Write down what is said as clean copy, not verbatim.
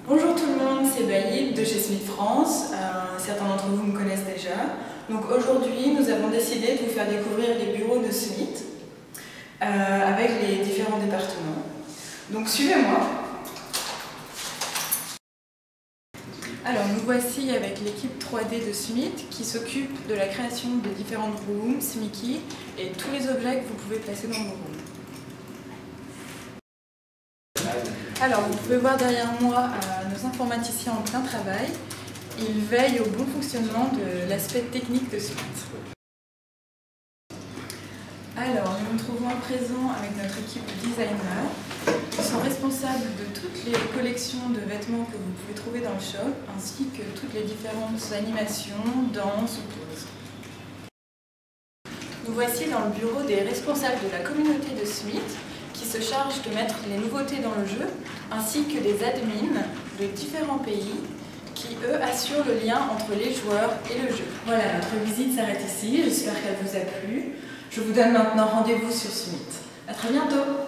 Bonjour tout le monde, c'est Baïd de chez Smith France. Certains d'entre vous me connaissent déjà. Donc aujourd'hui, nous avons décidé de vous faire découvrir les bureaux de Smith avec les différents départements. Donc suivez-moi. Alors nous voici avec l'équipe 3D de Smith qui s'occupe de la création de différentes rooms, Mickey et tous les objets que vous pouvez placer dans vos rooms. Alors vous pouvez voir derrière moi nos informaticiens en plein travail. Ils veillent au bon fonctionnement de l'aspect technique de Smith. Alors nous nous trouvons à présent avec notre équipe de designers. Ils sont responsables de toutes les collections de vêtements que vous pouvez trouver dans le shop, ainsi que toutes les différentes animations, danses ou poses. Nous voici dans le bureau des responsables de la communauté de Smith, qui se chargent de mettre les nouveautés dans le jeu, ainsi que des admins de différents pays, qui eux assurent le lien entre les joueurs et le jeu. Voilà, notre visite s'arrête ici, j'espère qu'elle vous a plu. Je vous donne maintenant rendez-vous sur Smith. À très bientôt!